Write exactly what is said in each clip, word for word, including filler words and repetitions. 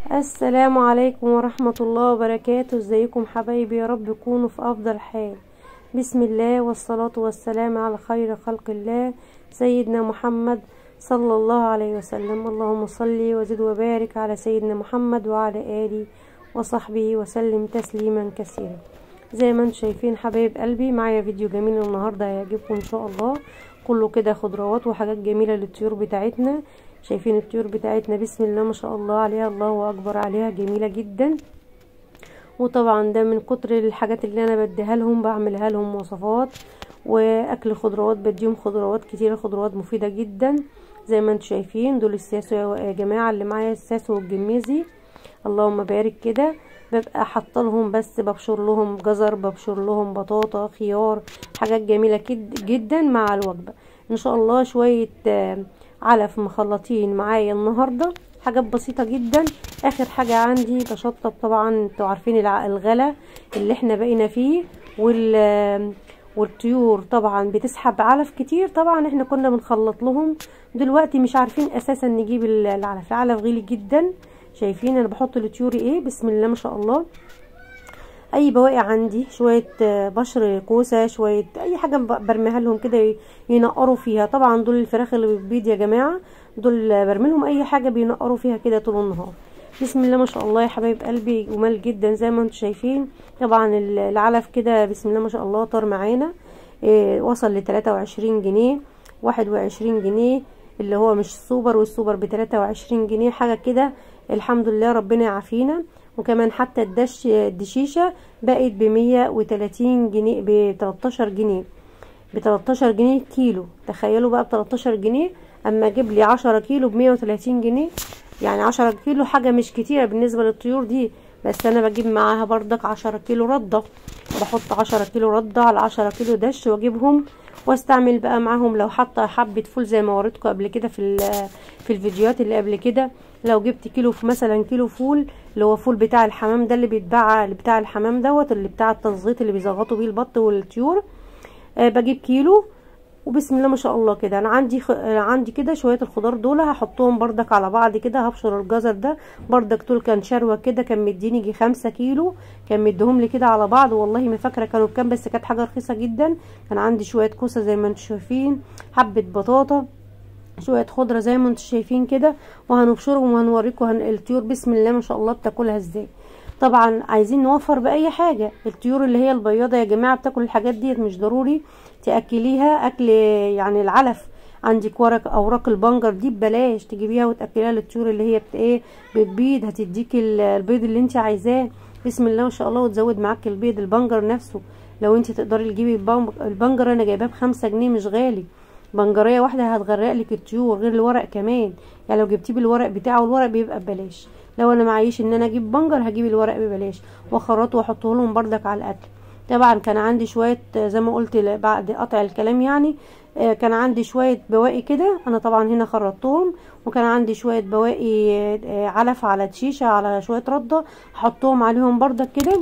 السلام عليكم ورحمة الله وبركاته. ازيكم حبايبي؟ يا رب تكونوا في افضل حال. بسم الله والصلاة والسلام على خير خلق الله سيدنا محمد صلى الله عليه وسلم. اللهم صل وزد وبارك على سيدنا محمد وعلى آله وصحبه وسلم تسليما كثيرا. زي ما انتم شايفين حبايب قلبي، معايا فيديو جميل النهارده هيعجبكم ان شاء الله. كله كده خضروات وحاجات جميلة للطيور بتاعتنا. شايفين الطيور بتاعتنا بسم الله ما شاء الله عليها، الله اكبر عليها، جميلة جدا. وطبعا ده من كتر الحاجات اللي انا بديها لهم، بعملها لهم وصفات واكل خضروات، بديهم خضروات كتيرة، خضروات مفيدة جدا. زي ما انتم شايفين دول الساسو يا جماعة، اللي معايا الساسو والجميزي، اللهم بارك كده. ببقى حاطه لهم، بس ببشر لهم جزر، ببشر لهم بطاطا، خيار، حاجات جميله جدا مع الوجبه ان شاء الله. شويه علف مخلطين معايا النهارده، حاجات بسيطه جدا. اخر حاجه عندي بشطب، طبعا انتوا عارفين الغلا اللي احنا بقينا فيه، وال والطيور طبعا بتسحب علف كتير. طبعا احنا كنا بنخلط لهم، دلوقتي مش عارفين اساسا نجيب العلف، العلف غالي جدا. شايفين انا بحط لطيوري ايه؟ بسم الله ما شاء الله. اي بواقي عندي، شويه بشر كوسه، شويه اي حاجه برميها لهم كده ينقروا فيها. طبعا دول الفراخ اللي بتبيض يا جماعه، دول برمي لهم اي حاجه بينقروا فيها كده طول النهار. بسم الله ما شاء الله يا حبايب قلبي، جمال جدا زي ما انتم شايفين. طبعا العلف كده بسم الله ما شاء الله طار معانا، إيه وصل ل تلاتة وعشرين جنيه، واحد وعشرين جنيه اللي هو مش السوبر، والسوبر ب تلاتة وعشرين جنيه حاجه كده. الحمد لله ربنا يعافينا. وكمان حتى الدش الدشيشه بقت ب مية وتلاتين جنيه، ب تلتاشر جنيه، ب تلتاشر جنيه كيلو. تخيلوا بقى ب تلتاشر جنيه، اما اجيب لي عشرة كيلو ب مية وتلاتين جنيه. يعني عشرة كيلو حاجه مش كتيره بالنسبه للطيور دي، بس انا بجيب معاها بردك عشرة كيلو رده، بحط عشرة كيلو رده على عشرة كيلو دش واجيبهم واستعمل بقى معاهم. لو حاطه حبه فول زي ما وريتكم قبل كده في في الفيديوهات اللي قبل كده، لو جبت كيلو مثلا كيلو فول اللي هو فول بتاع الحمام ده، اللي بيتباع اللي بتاع الحمام دوت، اللي بتاع التزغيط اللي بيزغطوا بيه البط والطيور، أه بجيب كيلو. وبسم الله ما شاء الله كده انا عندي خ... عندي كده شويه الخضار دول هحطهم بردك على بعض كده. هبشر الجزر ده بردك، طول كان شروه كده، كان مديني يجي خمسة كيلو، كان مديهم لي كده على بعض. والله ما فاكره كانوا بكام، بس كانت حاجه رخيصه جدا. كان عندي شويه كوسه زي ما انتم شايفين، حبه بطاطا، شويه خضره زي ما انتم شايفين كده. وهنبشرهم وهنوريكم هن... الطيور بسم الله ما شاء الله بتاكلها ازاي. طبعا عايزين نوفر باي حاجه. الطيور اللي هي البياضه يا جماعه بتاكل الحاجات ديت، مش ضروري تاكليها اكل يعني العلف. عندك ورق اوراق البنجر دي ببلاش، تجيبيها وتاكليها للطيور اللي هي بت ايه بتبيض، هتديك البيض اللي انت عايزاه بسم الله ما شاء الله، وتزود معاك البيض. البنجر نفسه لو انت تقدري تجيبي البنجر، انا جايباه بخمسة جنيه مش غالي. بنجريه واحده هتغرق لك الطيور، غير الورق كمان. يعني لو جبتيه بالورق بتاعه، الورق بيبقى ببلاش. لو انا معيش ان انا اجيب بنجر، هجيب الورق ببلاش واخرطه واحطه لهم بردك على الاكل. طبعا كان عندي شويه زي ما قلت بعد قطع الكلام، يعني كان عندي شويه بواقي كده، انا طبعا هنا خرطتهم. وكان عندي شويه بواقي علف على دشيشه على شويه رده، هحطهم عليهم بردك كده،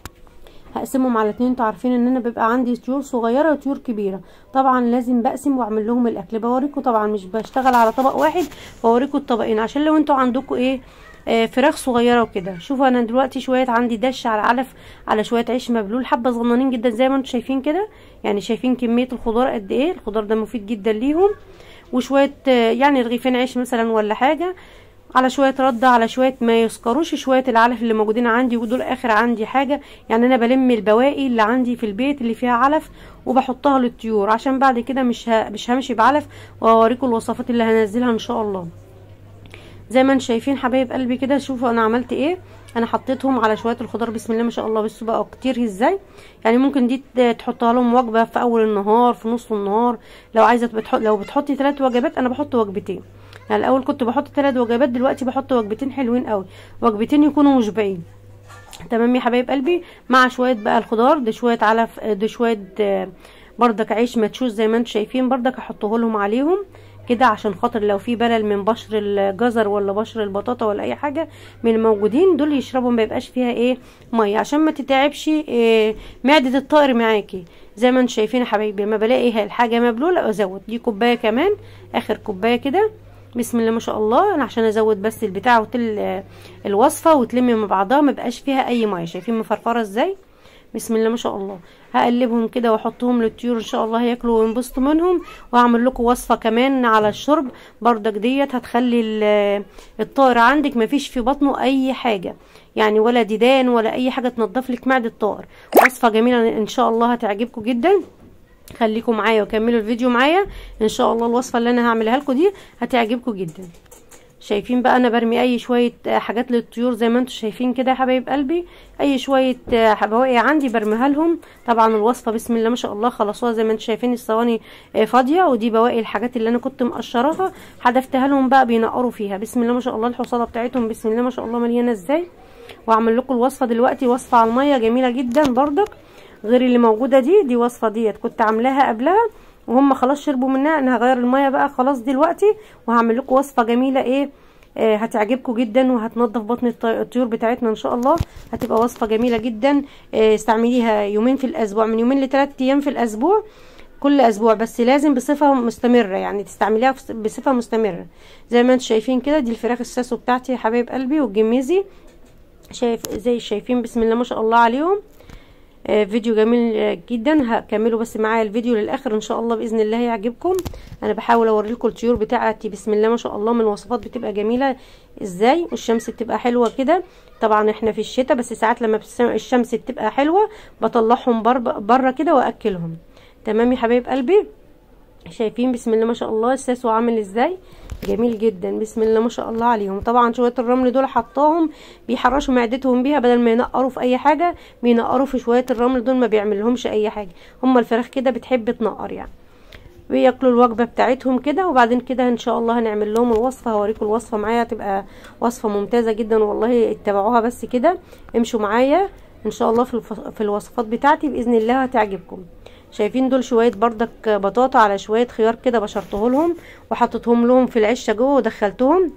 هقسمهم على اتنين. انتوا عارفين ان انا بيبقى عندي طيور صغيره وطيور كبيره، طبعا لازم بقسم واعمل لهم الاكل. بوريكم طبعا مش بشتغل على طبق واحد، بوريكم الطبقين عشان لو انتوا عندكم ايه آه فراخ صغيره وكده. شوفوا انا دلوقتي شويه عندي دش على علف على شويه عيش مبلول، حبه صغننين جدا زي ما انتوا شايفين كده. يعني شايفين كميه الخضار قد ايه، الخضار ده مفيد جدا ليهم. وشويه آه يعني رغيفين عيش مثلا ولا حاجه، على شويه رده، على شويه ما يسكروش شويه العلف اللي موجودين عندي. ودول اخر عندي حاجه، يعني انا بلم البواقي اللي عندي في البيت اللي فيها علف وبحطها للطيور، عشان بعد كده مش ه... مش همشي بعلف. واوريكم الوصفات اللي هنزلها ان شاء الله. زي ما انتم شايفين حبايب قلبي كده، شوفوا انا عملت ايه. انا حطيتهم على شويه الخضار بسم الله ما شاء الله. بصوا بقى كتير ازاي، يعني ممكن دي تحطها لهم وجبه في اول النهار، في نص النهار. لو عايزه بتحط، لو بتحطي ثلاث وجبات، انا بحط وجبتين. يعني الاول كنت بحط ثلاث وجبات، دلوقتي بحط وجبتين حلوين قوي، وجبتين يكونوا مشبعين. تمام يا حبايب قلبي. مع شويه بقى الخضار ده، شويه علف ده، شويه بردك عيش مدشوش زي ما انتم شايفين بردك، احطه لهم عليهم كده، عشان خاطر لو في بلل من بشر الجزر ولا بشر البطاطا ولا اي حاجه من الموجودين دول يشربوا، ما يبقاش فيها ايه ميه، عشان ما تتعبش إيه معده الطائر معاكي. زي ما انتم شايفين يا حبايبي، لما بلاقي الحاجه مبلوله ازود دي كوبايه كمان، اخر كوبايه كده بسم الله ما شاء الله. انا عشان ازود بس البتاع وتل الوصفه وتلم مع بعضها ما بقاش فيها اي ميه. شايفين مفرفره ازاي؟ بسم الله ما شاء الله. هقلبهم كده واحطهم للطيور ان شاء الله هياكلوا وينبسطوا منهم. وهعمل لكم وصفه كمان على الشرب بردك ديت هتخلي الطائر عندك مفيش في بطنه اي حاجه، يعني ولا ديدان ولا اي حاجه تنضف لك معده الطائر. وصفه جميله ان شاء الله هتعجبكم جدا. خليكم معايا وكملوا الفيديو معايا ان شاء الله. الوصفه اللي انا هعملها لكم دي هتعجبكم جدا. شايفين بقى انا برمي اي شويه حاجات للطيور زي ما انتم شايفين كده يا حبايب قلبي. اي شويه بواقي عندي برميها لهم. طبعا الوصفه بسم الله ما شاء الله خلصوها زي ما انتم شايفين، الصواني فاضيه ودي بواقي الحاجات اللي انا كنت مقشراها حدفتها لهم بقى بينقروا فيها. بسم الله ما شاء الله الحصاله بتاعتهم بسم الله ما شاء الله مليانه ازاي. وهعمل لكم الوصفه دلوقتي وصفه على الميه جميله جدا بردك غير اللي موجوده دي. دي وصفه ديت كنت عاملاها قبلها وهم خلاص شربوا منها. انا هغير الميه بقى خلاص دلوقتي وهعمل لكم وصفه جميله ايه آه هتعجبكم جدا وهتنضف بطن الطيور بتاعتنا ان شاء الله. هتبقى وصفه جميله جدا. آه استعمليها يومين في الاسبوع، من يومين لثلاث ايام في الاسبوع كل اسبوع، بس لازم بصفه مستمره، يعني تستعمليها بصفه مستمره. زي ما انتم شايفين كده دي الفراخ الساسو بتاعتي يا حبايب قلبي والجميزي، شايف زي شايفين بسم الله ما شاء الله عليهم. آه فيديو جميل جدا. هكملوا بس معايا الفيديو للاخر ان شاء الله باذن الله يعجبكم. انا بحاول اوري لكم الطيور بتاعتي بسم الله ما شاء الله من الوصفات بتبقى جميله ازاي، والشمس بتبقى حلوه كده. طبعا احنا في الشتاء بس ساعات لما الشمس بتبقى حلوه بطلعهم بره كده واكلهم. تمام يا حبايب قلبي. شايفين بسم الله ما شاء الله الساسو عامل ازاي جميل جدا بسم الله ما شاء الله عليهم. طبعا شويه الرمل دول حطاهم بيحرشوا معدتهم بيها بدل ما ينقروا في اي حاجه، بينقروا في شويه الرمل دول ما بيعملهمش اي حاجه. هم الفراخ كده بتحب تنقر يعني، بياكلوا الوجبه بتاعتهم كده. وبعدين كده ان شاء الله هنعمل لهم الوصفه. هوريكم الوصفه معايا هتبقى وصفه ممتازه جدا والله. اتبعوها بس كده، امشوا معايا ان شاء الله في في الوصفات بتاعتي باذن الله هتعجبكم. شايفين دول شويه بردك بطاطا على شويه خيار كده بشرته لهم وحطيتهم لهم في العشه جوه ودخلتهم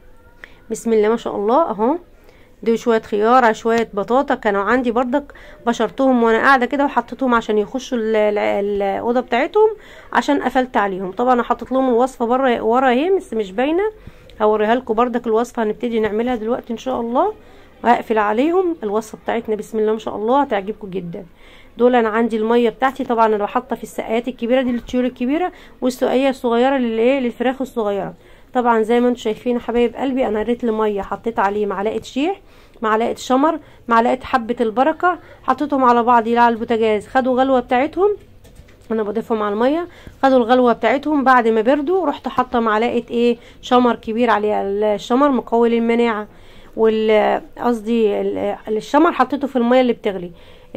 بسم الله ما شاء الله اهو. دول شويه خيار على شويه بطاطا كانوا عندي بردك بشرتهم وانا قاعده كده وحطيتهم عشان يخشوا الاوضه بتاعتهم عشان قفلت عليهم. طبعا انا حطيت لهم الوصفه بره ورا اهي بس مش باينه. هوريها لكم بردك الوصفه هنبتدي نعملها دلوقتي ان شاء الله وهقفل عليهم. الوصفه بتاعتنا بسم الله ما شاء الله هتعجبكم جدا. دول انا عندي الميه بتاعتي طبعا انا حاطه في السقايات الكبيره دي للطيور الكبيره والسقايه الصغيره للايه للفراخ الصغيره. طبعا زي ما انتم شايفين حبايب قلبي انا ريت الميه حطيت عليه معلقه شيح، معلقه شمر، معلقه حبه البركه، حطيتهم على بعض على البوتاجاز خدوا غلوه بتاعتهم. انا بضيفهم على الميه خدوا الغلوه بتاعتهم. بعد ما بردوا رحت حاطه معلقه ايه شمر كبير عليها. الشمر مقوي للمناعه وال قصدي الشمر حطيته في الميه اللي بتغلي.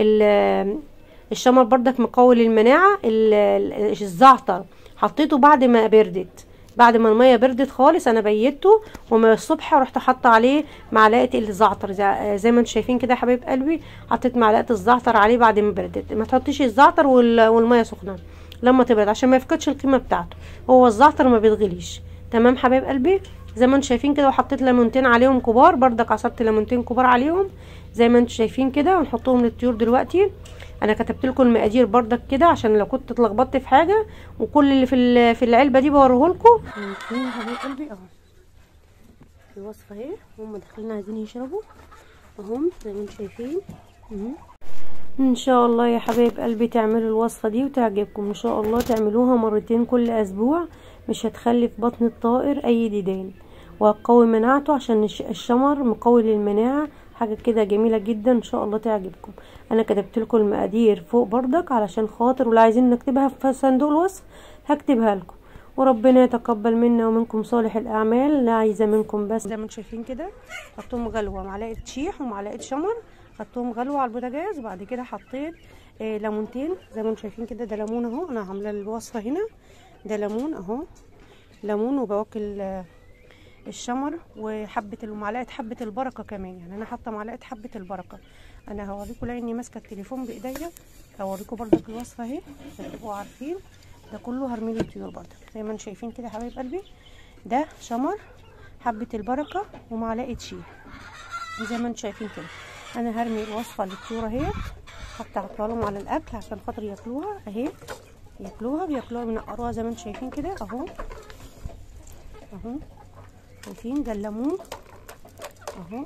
الشمر بردك مقوي للمناعه. الزعتر حطيته بعد ما بردت، بعد ما الميه بردت خالص انا بيته ومن الصبح رحت حاطه عليه معلقه الزعتر زي ما انتم شايفين كده يا حبايب قلبي. حطيت معلقه الزعتر عليه بعد ما بردت. ما تحطيش الزعتر والميه سخنه لما تبرد عشان ما يفقدش القيمه بتاعته. هو الزعتر ما بيتغليش. تمام حبايب قلبي زي ما انتم شايفين كده. وحطيت ليمونتين عليهم كبار بردك عصرت ليمونتين كبار عليهم زي ما انتم شايفين كده. ونحطهم للطيور دلوقتي. انا كتبت لكم المقادير بردك كده عشان لو كنت اتلخبطت في حاجه وكل اللي في في العلبه دي بوريه لكم. يا حبايب قلبي اهو الوصفه اهي. هم داخلين عايزين يشربوا اهم زي ما انتم شايفين. ان شاء الله يا حبايب قلبي تعملوا الوصفه دي وتعجبكم ان شاء الله. تعملوها مرتين كل اسبوع مش هتخلي في بطن الطائر اي ديدان وهتقوي مناعته عشان الشمر مقوي للمناعه. حاجه كده جميله جدا ان شاء الله تعجبكم. انا كتبت لكم المقادير فوق بردك علشان خاطر ولا عايزين نكتبها في صندوق الوصف هكتبها لكم. وربنا يتقبل منا ومنكم صالح الاعمال. لا عايزه منكم بس زي ما انتم شايفين كده حطيتهم غلوه معلقه شيح ومعلقه شمر حطيتهم غلوه على البوتاجاز. وبعد كده حطيت آه ليمونتين زي ما انتم شايفين كده. ده ليمون اهو انا عامله الوصفه هنا. ده ليمون اهو ليمون وبواكل آه الشمر وحبه ومعلقه حبه البركه كمان. يعني انا حاطه معلقه حبه البركه. انا هوريكم لاني ماسكه التليفون بايديا هوريكم بردك الوصفه اهي عشان تبقوا عارفين. ده كله هرمي له الطيور بردك زي ما انتم شايفين كده يا حبايب قلبي. ده شمر حبه البركه ومعلقه شيح زي ما انتم شايفين كده. انا هرمي الوصفه للطيور اهي هحطها لهم على الاكل عشان خاطر ياكلوها اهي. ياكلوها بياكلوها بينقروها زي ما انتم شايفين كده اهو اهو شايفين ده الليمون اهو،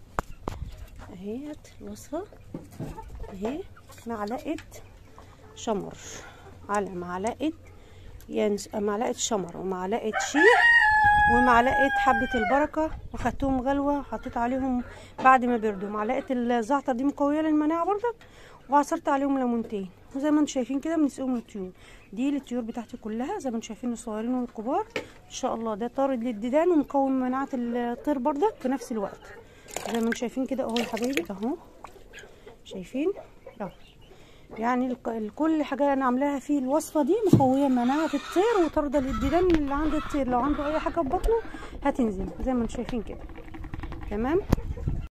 اهيت الوصفه اهي. معلقه شمر على معلقه يعني معلقه شمر ومعلقه شيح ومعلقه حبه البركه، وخدتهم غلوه حطيت عليهم بعد ما بردوا معلقه الزعتر دي مقويه للمناعه برضك، وعصرت عليهم ليمونتين. وزي ما انتم شايفين كده بنسقيهم للطيور. دي للطيور بتاعتي كلها زي ما انتم شايفين، الصغيرين والكبار ان شاء الله. ده طارد للديدان ومقوي مناعه الطير برضك في نفس الوقت زي ما انتم شايفين كده اهو يا حبايبي اهو. شايفين اهو، يعني كل حاجه انا عاملاها في الوصفه دي مقويه مناعه الطير وطارده للديدان اللي عند الطير، لو عنده اي حاجه في بطنه هتنزل زي ما انتم شايفين كده. تمام.